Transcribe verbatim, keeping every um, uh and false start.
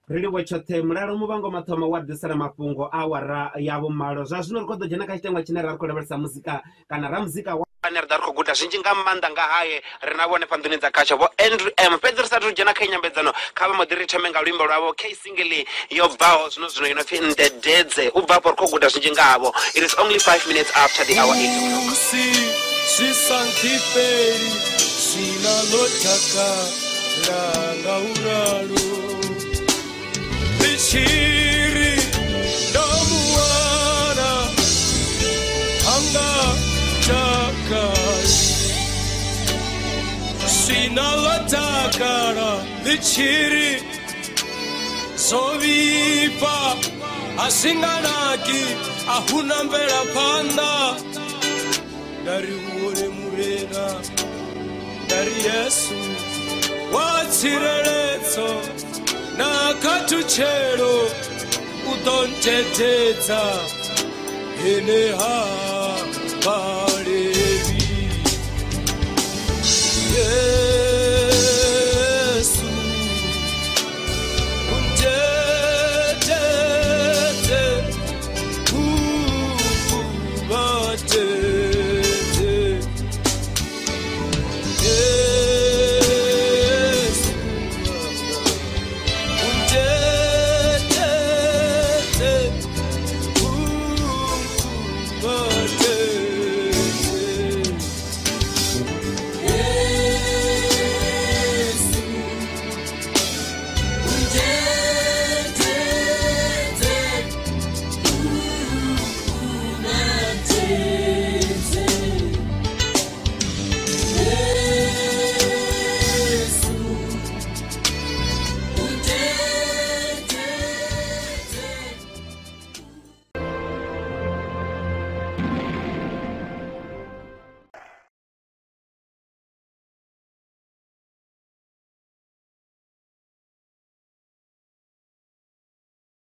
Rili wachote mraro mubango matoma wadisara mafungo awara yabo malo zvazvino rikodo jena kaitengwa chine rari kureveresa muzika kana ramuzika ane ridari kuguta zhinji ngamanda ngahaye rinavone panduni dzakacha vo Andrew M pedzi risati jena kainyambedzano kava modirithemenga lwimbo rwavo k singeli yobvawo zvino zvino inofi ndededze ubvapo rikoguta zhinji ngavo. It is only five minutes after the hour eight o'clock. Shisantiperi sina lotaka langa uralo Bichiri Damuana Anga Chakai Sina Latakara Bichiri Sovipa Asinganaki Ahuna Mbera Panda Dari Ure Murena Dari Yesu Watsireretso Nakatuchero udontetedza eneha balevi yeah.